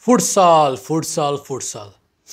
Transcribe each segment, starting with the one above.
Futsal futsal futsal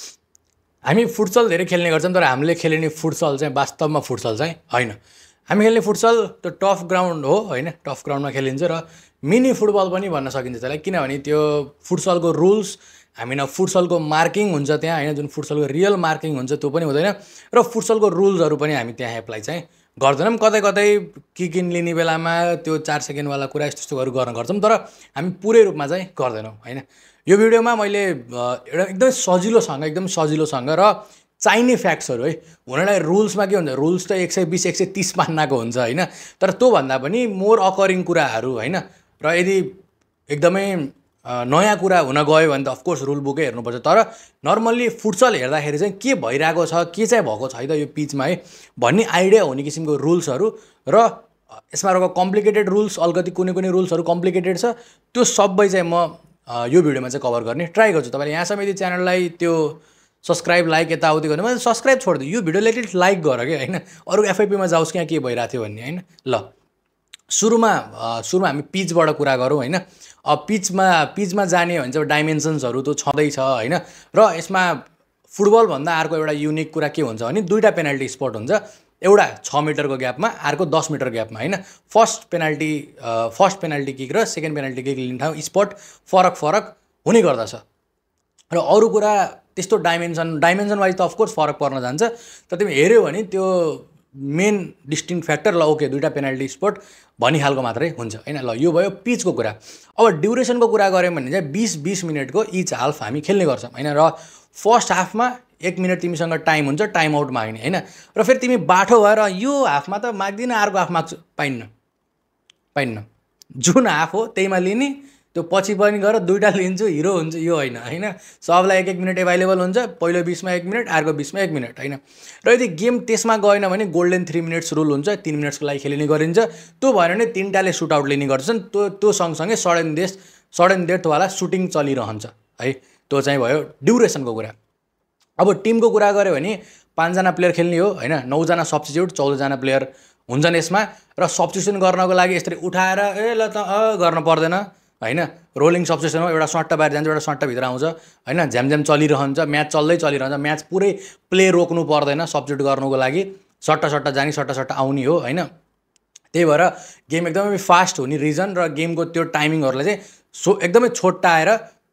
हामी futsal धेरै खेल्ने गर्छौँ तर हामीले खेल्ने फुटसल चाहिँ वास्तवमा फुटसल चाहिँ होइन। हामी खेल्ने फुटसल त्यो टफ ग्राउन्ड हो होइन, टफ ग्राउन्डमा खेलिन्छ र मिनी फुटबल पनि भन्न सकिन्छ त्यसलाई, किनभने त्यो फुटसलको रुल्स हामी न फुटसलको मार्किङ हुन्छ त्यहाँ होइन, जुन फुटसलको रियल मार्किङ हुन्छ त्यो पनि हुँदैन र फुटसलको रुल्सहरू पनि हामी त्यहाँ एप्लाई चाहिँ गर्दैनौँ। कतै कतै किक इन लिने बेलामा त्यो 4 सेकेन्डवाला कुरा यस्तो यस्तोहरू गर्न गर्छौँ तर हामी पुरै रूपमा चाहिँ गर्दैनौँ होइन। यो भिडियोमा मैले एउटा एकदम सजिलोसँग र चाहिने फ्याक्ट्सहरू है, हुनलाई रुल्समा के हुन्छ, रुल्स त 120 130 मान्नाको हुन्छ होइन, तर त्योभन्दा पनि मोर अकरिङ कुराहरू होइन। र यदि एकदमै नयाँ कुरा हुन गयो भने त अफकोर्स रुल बुकै हेर्नुपर्छ, तर नर्मल्ली फुटसल हेर्दाखेरि चाहिँ के भइरहेको छ, के चाहिँ भएको छ है त यो पिचमा है भन्ने आइडिया हुने किसिमको रुल्सहरू र यसमा रहेको कम्प्लिकेटेड रुल्स, अलिकति कुनै रुल्सहरू कम्प्लिकेटेड छ, त्यो सबै चाहिँ म यो भिडियोमा चाहिँ कभर गर्ने ट्राई गर्छु। तपाईँले यहाँसम्म यदि च्यानललाई त्यो सब्सक्राइब लाइक यताउति गर्नु भने सब्सक्राइब छोडिदियो, यो भिडियोले एटलिस्ट लाइक गर कि होइन, अरू एफआइपीमा जाओस् क्या के भइरहेको थियो भन्ने होइन। ल सुरुमा हामी पिचबाट कुरा गरौँ होइन। पिचमा जाने भने चाहिँ डाइमेन्सन्सहरू त छँदैछ होइन, र यसमा फुटबलभन्दा अर्को एउटा युनिक कुरा के हुन्छ भने दुईवटा पेनल्टी स्पट हुन्छ, एउटा 6 मिटरको ग्यापमा, अर्को 10 मिटर ग्यापमा होइन। फर्स्ट पेनल्टी किक र सेकेन्ड पेनल्टी किक लिने ठाउँ स्पट फरक हुने गर्दछ र अरू कुरा त्यस्तो डाइमेन्सन वाइज त अफकोर्स फरक पर्न जान्छ, तर तिमी हेऱ्यौ भने त्यो मेन डिस्टिङ फ्याक्टर ल ओके दुईवटा पेनल्टी स्पट भन्ने खालको मात्रै हुन्छ होइन। ल यो भयो पिचको कुरा। अब ड्युरेसनको कुरा गऱ्यौँ भने चाहिँ 20 मिनटको इच हाफ हामी खेल्ने गर्छौँ होइन, र फर्स्ट हाफमा 1 मिनट तिमीसँग टाइम हुन्छ, टाइम आउट माग्ने होइन, र फेरि तिमी बाठो भएर यो हाफमा त माग्दिनँ अर्को हाफ माग्छु, पाइन्न। जुन हाफ हो त्यहीमा लिने, त्यो पछि पनि गएर दुईवटा लिन्छु हिरो हुन्छ यो होइन। सबलाई 1 मिनट एभाइलेबल हुन्छ, पहिलो 20मा 1 मिनट, अर्को 20मा 1 मिनट होइन। र यदि गेम त्यसमा गएन भने गोल्डन 3 मिनट्स रुल हुन्छ, 3 मिनट्सको लागि खेलिने गरिन्छ। त्यो भएन भने 3टाले सुटआउट लिने गर्छन्, त्यो सँगसँगै सडन डेथवाला सुटिङ चलिरहन्छ है। त्यो चाहिँ भयो ड्युरेसनको कुरा। अब टिमको कुरा गऱ्यो भने 5 जना प्लेयर खेल्ने हो होइन, 9 जना सब्स्टिट्युट, 14 जना प्लेयर हुन्छन् यसमा, र सब्स्टिट्युसन गर्नको लागि यसरी उठाएर ल त गर्न पर्दैन होइन। रोलिङ सब्स्टिट्युसन हो, एउटा सट्टा बाहिर जान्छ, एउटा सट्टा भित्र आउँछ होइन, झ्यामझ्याम चलिरहन्छ, म्याच चलिरहन्छ, म्याच पुरै प्ले रोक्नु पर्दैन सब्स्टिट्युट गर्नुको लागि, सट्टा जाने सट्टा आउने हो होइन। त्यही भएर गेम एकदमै फास्ट हुने रिजन र गेमको त्यो टाइमिङहरूलाई चाहिँ एकदमै छोट्याएर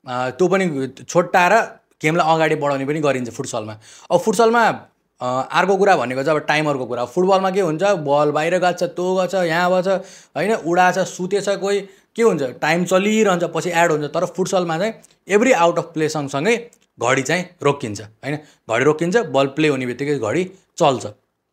गेमलाई अगाडि बढाउने पनि गरिन्छ फुटसलमा। अब फुटसलमा अर्को कुरा भनेको चाहिँ अब टाइमरको कुरा। फुटबलमा के हुन्छ, बल बाहिर गएको छ, त्यो गएको छ, यहाँ भएको छ होइन, उडाछ, सुतेछ कोही, के हुन्छ टाइम चलिरहन्छ, पछि एड हुन्छ। तर फुटसलमा चाहिँ एभ्री आउट अफ प्ले सँगसँगै घडी चाहिँ रोकिन्छ होइन, घडी रोकिन्छ, बल प्ले हुने बित्तिकै घडी चल्छ।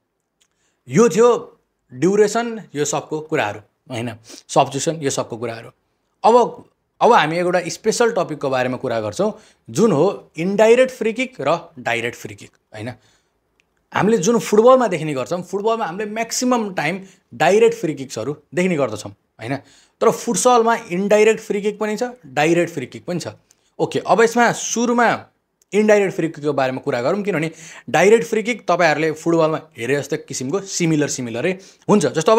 यो थियो ड्युरेसन, यो सबको कुराहरू होइन, सब्स्टिट्युसन यो सबको कुराहरू। अब हामी एउटा स्पेसल टपिकको बारेमा कुरा गर्छौँ, जुन हो इन्डाइरेक्ट फ्री किक र डाइरेक्ट फ्री किक होइन। हामीले जुन फुटबलमा देख्ने गर्छौँ, फुटबलमा हामीले म्याक्सिमम टाइम डाइरेक्ट फ्री किक्सहरू देख्ने गर्दछौँ होइन, तर फुटसलमा इन्डाइरेक्ट फ्री किक पनि छ, डाइरेक्ट फ्री किक पनि छ। ओके, अब यसमा सुरुमा इन्डाइरेक्ट फ्री किकको बारेमा कुरा गरौँ, किनभने डाइरेक्ट फ्री किक तपाईँहरूले फुटबलमा हेरे जस्तो किसिमको सिमिलरै हुन्छ। जस्तो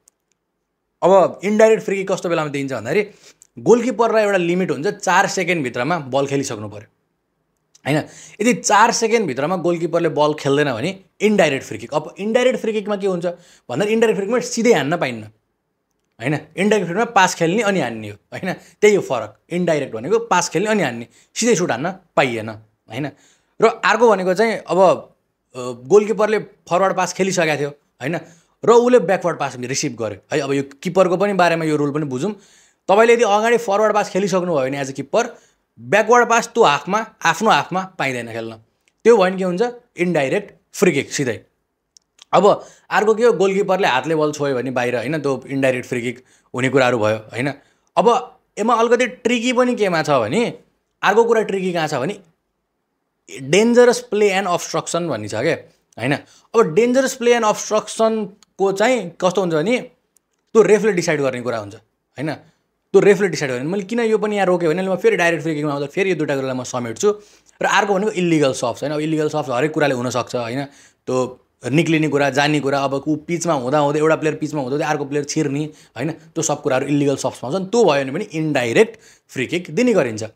अब इन्डाइरेक्ट फ्री किक कस्तो बेलामा दिन्छ भन्दाखेरि गोलकिपरलाई एउटा लिमिट हुन्छ, 4 सेकेन्डभित्रमा बल खेलिसक्नु पऱ्यो होइन। यदि 4 सेकेन्डभित्रमा गोलकिपरले बल खेल्दैन भने इन्डाइरेक्ट फ्री किक। अब इन्डाइरेक्ट फ्री किकमा के हुन्छ भन्दा इन्डाइरेक्ट फ्री किकमा सिधै हान्न पाइन्न होइन, इन्डाइरेक्ट फ्री किकमा पास खेल्ने अनि हान्ने हो होइन, त्यही हो फरक। इन्डाइरेक्ट भनेको पास खेल्ने अनि हान्ने, सिधै सुट हान्न पाइएन होइन। र अर्को भनेको चाहिँ अब गोलकिपरले फरवर्ड पास खेलिसकेको थियो होइन, र उसले ब्याकवर्ड पास रिसिभ गर्यो है। अब यो किपरको पनि बारेमा यो रुल पनि बुझौँ। तपाईँले यदि अगाडि फरवर्ड पास खेलिसक्नु भयो भने as a keeper, backward pass त्यो हाफमा आफ्नो हाफमा पाइँदैन खेल्न, त्यो भयो भने के हुन्छ इन्डाइरेक्ट फ्री किक सिधै। अब अर्को के हो, गोलकिपरले हातले बल छोयो भने बाहिर होइन, त्यो इन्डाइरेक्ट फ्री किक हुने कुराहरू भयो होइन। अब यसमा अलिकति ट्रिकी पनि केमा छ भने, अर्को कुरा ट्रिकी कहाँ छ भने डेन्जरस प्ले एन्ड अब्स्ट्रक्सन भन्ने छ क्या होइन। अब डेन्जरस प्ले एन्ड अब्स्ट्रक्सनको चाहिँ कस्तो हुन्छ भने त्यो रेफले डिसाइड गर्ने कुरा हुन्छ होइन, त्यो रेफले डिसाइड गर्ने। मैले किन यो पनि यहाँ रोक्यो भने म फेरि डाइरेक्ट फ्री किकमा आउँदा फेरि यो दुईवटा कुरालाई म समेट्छु। र अर्को भनेको इल्लिगल सफ्ट्स होइन। अब इल्लिगल सफ्ट्स हरेक कुराले हुनसक्छ होइन, त्यो निक्लिने कुरा, जाने कुरा, अब पिचमा हुँदाहुँदै एउटा प्लेयर पिचमा हुँदै अर्को प्लेयर छिर्ने होइन, त्यो सब कुराहरू इल्लिगल सफ्ट्समा आउँछन्। त्यो भयो भने पनि इन्डाइरेक्ट फ्री किक दिने गरिन्छ।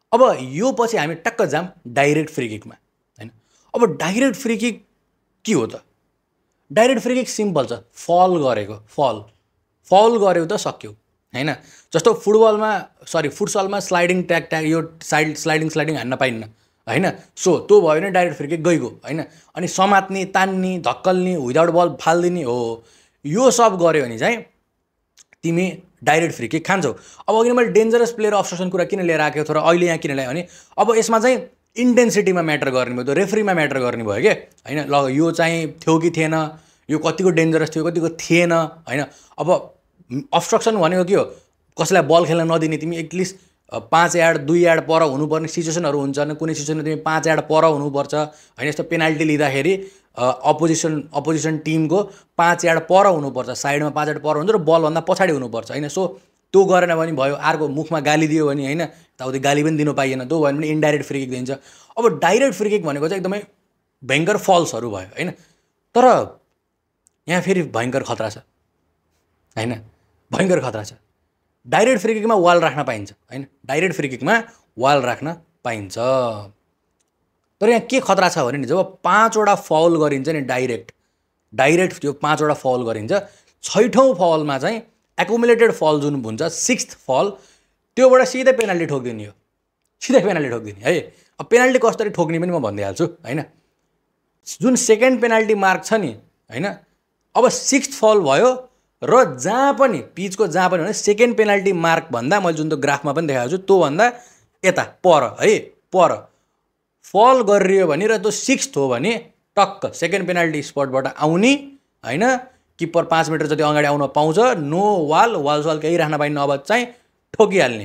अब यो पछि हामी टक्क जाम डाइरेक्ट फ्री किकमा हैन। अब डाइरेक्ट फ्री किक के हो त? डाइरेक्ट फ्री किक सिम्पल छ, फल गरेको, फल गर्यो त सक्यो हैन। जस्तो फुटसलमा स्लाइडिङ ट्याग यो स्लाइडिङ हान्न पाइन्न हैन। सो त्यो भयो भने डाइरेक्ट फ्री किक गइगयो हैन। अनि समात्ने, तान्ने, धक्कल्ने, विदाउट बल फाल्दिने हो, यो सब गर्यो भने चाहिँ तिमी डाइरेक्ट फ्री किक खान्छौ। अब अघि मैले डेन्जरस प्लेयर अब्स्ट्रक्सन कुरा किन लिएर आएको थियो र अहिले यहाँ किन ल्याएँ भने अब यसमा चाहिँ इन्टेन्सिटीमा म्याटर गर्ने भयो, त्यो रेफ्रीमा म्याटर गर्ने भयो के हैन। ल यो चाहिँ थियो कि थिएन, यो कतिको डेन्जरस थियो कतिको थिएन हैन। अब अब्स्ट्रक्सन भनेको के हो? कसैलाई बल खेल्न नदिने, तिमी एटलिस्ट 5 यार्ड 2 यार्ड पर हुनुपर्ने सिचुएसनहरू हुन्छन्, कुनै सिचुएसनमा तिमी 5 यार्ड पर हुनुपर्छ हैन। यस्तो पेनाल्टी लिँदाखेरि अपोजिसन टिमको 5 यार्ड पर हुनुपर्छ, साइडमा 5 यार्ड पर हुन्छ र बलभन्दा पछाडि हुनुपर्छ हैन। सो त्यो गरेन भने भयो, अर्को मुखमा गाली दियो भने हैन, ताउति गाली पनि दिनु पाइएन, त्यो भयो भने इन्डाइरेक्ट फ्री किक दिन्छ। अब डाइरेक्ट फ्री किक भनेको चाहिँ एकदमै भयङ्कर फल्सहरू भयो हैन। तर यहाँ फेरि भयङ्कर खतरा छ हैन, भयङ्कर खतरा छ। डाइरेक्ट फ्री किकमा वाल राख्न पाइन्छ हैन, डाइरेक्ट फ्री किकमा वाल राख्न पाइन्छ। तर यहाँ के खतरा छ भने नि, जब 5 वटा फाउल गरिन्छ नि डाइरेक्ट त्यो 5 वटा फाउल गरिन्छ, 6औं फाउलमा चाहिँ एकुमुलेटेड फाउल जुन हुन्छ 6th फाउल, त्योबाट सिधै पेनाल्टी ठोकिदिने हो, सिधै पेनाल्टी ठोकिदिने है। अब पेनाल्टी कसरी ठोक्ने पनि म भनिदिइहाल्छु हैन। जुन सेकेन्ड पेनाल्टी मार्क छ नि हैन, अब 6th फाउल भयो र जहाँ पनि पिचको जहाँ पनि भने सेकेन्ड पेनाल्टी मार्क भन्दा मैले जुन त्यो ग्राफमा पनि देखाएको छु त्यो भन्दा यता पर है, पर फल गरियो भने र त्यो 6th हो भने टक्क सेकेन्ड पेनाल्टी स्पटबाट आउने हैन। किपर 5 मिटर जति अगाडि आउन पाउँछ, नो वाल केही राख्न पाइन्न, अब चाहिँ ठोकिहाल्ने,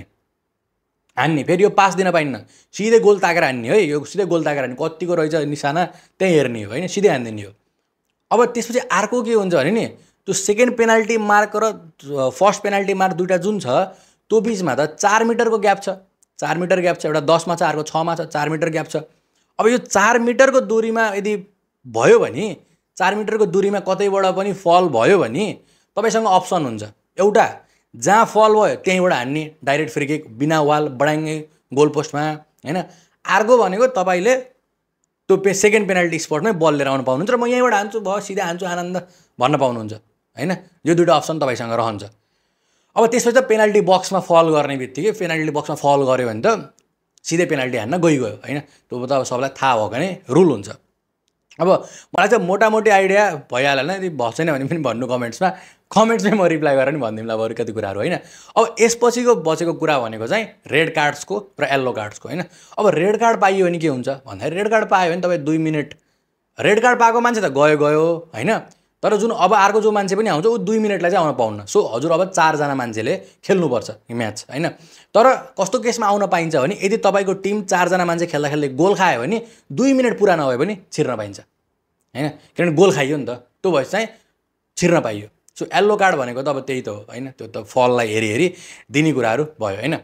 हान्ने। फेरि यो पास दिन पाइन्न, सिधै गोल ताकेर हान्ने है, यो सिधै गोल ताकेर हान्ने, कतिको रहेछ निशाना त्यही हेर्ने हो हैन, सिधै हान्दिने हो। अब त्यसपछि अर्को के हुन्छ भने नि, त्यो सेकेन्ड पेनाल्टी मार्क र फर्स्ट पेनाल्टी मार्क दुईटा जुन छ त्यो बिचमा त 4 मिटरको ग्याप छ, 4 मिटर ग्याप छ। एउटा 10 मा छ, अर्को 6 मा छ, 4 मिटर ग्याप छ। अब यो 4 मिटरको दूरीमा यदि भयो भने, 4 मिटरको दूरीमा कतैबाट पनि फल भयो भने तपाईसँग अप्सन हुन्छ, एउटा जहाँ फल भयो त्यहीँबाट हान्ने डाइरेक्ट फ्री किक बिना वाल बढाइने गोल पोस्टमा हैन। अर्को भनेको तपाईले त्यो सेकेन्ड पेनाल्टी स्पटमै बल लिएर आउन पाउनुहुन्छ र म यहीँबाट हान्छु भयो, सिधै हान्छु आनन्द भन्न पाउनुहुन्छ हैन। यो दुईटा अप्सन तपाईसँग रहन्छ। अब त्यसपछि त पेनाल्टी बक्समा फल गर्ने बित्तिकै पेनाल्टी बक्समा फल गर्यो भने त सिधै पेनाल्टी हान्न गइगयो हैन। त्यो त अब सबलाई थाहा भएको नै रुल हुन्छ। अब मलाई चाहिँ मोटामोटी आइडिया भइहाल्यो होइन, यदि भएन भने पनि भन्नु कमेन्ट्समै म रिप्लाई गरेर नि भनिदिउँला अरू कति कुराहरू हैन। अब यसपछिको बचेको कुरा भनेको चाहिँ रेड कार्ड्सको र येल्लो कार्ड्सको हैन। अब रेड कार्ड पाइयो भने के हुन्छ भन्दाखेरि, रेड कार्ड पायो भने तपाईँ 2 मिनट, रेड कार्ड पाएको मान्छे त गयो हैन। तर जुन अब अर्को जो मान्छे पनि आउँछ ऊ 2 मिनटलाई चाहिँ आउन पाउन्न। सो हजुर अब 4 जना मान्छेले खेल्नुपर्छ यो म्याच हैन। तर कस्तो केसमा आउन पाइन्छ भने, यदि तपाईँको टिम 4 जना मान्छे खेल्दा खेल्दै गोल खायो भने 2 मिनट पुरा नभए पनि छिर्न पाइन्छ हैन, किनभने गोल खाइयो नि त, त्यो भएपछि चाहिँ छिर्न पाइयो। सो येल्लो कार्ड भनेको त अब त्यही त हो हैन, त्यो त फललाई हेरी दिने कुराहरू भयो हैन।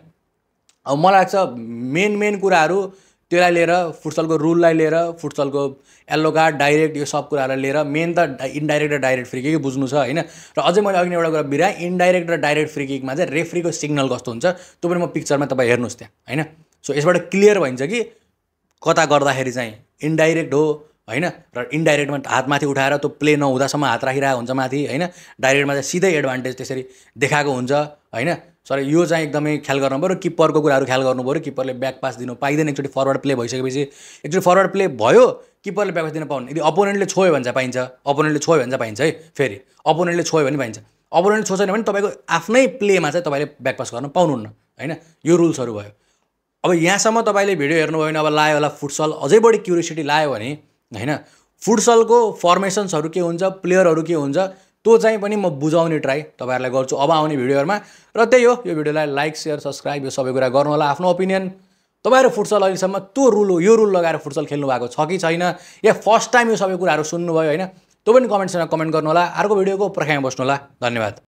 अब मलाई लाग्छ मेन कुराहरू त्यसलाई लिएर, फुटसलको रुललाई लिएर, फुटसलको येल्लो कार्ड डाइरेक्ट यो सब कुराहरूलाई लिएर मेन त इन्डाइरेक्ट र डाइरेक्ट फ्री किक बुझ्नु छ हैन। र अझै मैले अघि एउटा कुरा बिराएँ, इन्डाइरेक्ट र डाइरेक्ट फ्री किकमा चाहिँ रेफ्रीको सिग्नल कस्तो हुन्छ त्यो पनि म पिक्चरमा तपाईँ हेर्नुहोस् त्यहाँ हैन। सो यसबाट क्लियर भइन्छ कि कता गर्दाखेरि चाहिँ इन्डाइरेक्ट हो हैन, र इन्डाइरेक्टमा हात माथि उठाएर त्यो प्ले नहुँदासम्म हात राखिरहेको हुन्छ माथि हैन। डाइरेक्टमा चाहिँ सिधै एडभान्टेज त्यसरी देखाएको हुन्छ हैन। सर यो चाहिँ एकदमै ख्याल गर्नु पऱ्यो। किपरको कुराहरू ख्याल गर्नु पऱ्यो, किपरले ब्याक पास दिनु पाइँदैन। एकचोटि फरवर्ड प्ले भइसकेपछि, एकचोटि फरवर्ड प्ले भयो किपरले ब्याक पास दिन पाउनु, यदि अपोनेन्टले छोयो भने चाहिँ पाइन्छ, अपोनेन्टले छोयो भने चाहिँ पाइन्छ है। फेरि अपोनेन्टले छोयो भने पाइन्छ, अपोनेन्टले छोएन भने तपाईँको आफ्नै प्लेमा चाहिँ तपाईँले ब्याक पास गर्न पाउनुहुन्न हैन। यो रुल्सहरू भयो। अब यहाँसम्म तपाईँले भिडियो हेर्नुभयो भने अब लायो होला फुटसल, अझै बढी क्युरियोसिटी लायो भने हैन, फुटसलको फर्मेसन्सहरू के हुन्छ, प्लेयरहरू के हुन्छ, त्यो चाहिँ पनि म बुझाउने ट्राई तपाईँहरूलाई गर्छु अब आउने भिडियोहरूमा। र त्यही हो, यो भिडियोलाई लाइक सेयर सब्सक्राइब यो सबै कुरा गर्नु होला। आफ्नो ओपिनियन तपाईँहरू फुटसल अहिलेसम्म यो रुल लगाएर फुटसल खेल्नु भएको छ कि छैन, या फर्स्ट टाइम यो सबै कुराहरू सुन्नुभयो हैन, त्यो पनि कमेन्ट गर्नु होला। अर्को भिडियोको पर्खाइमा बस्नु होला। धन्यवाद।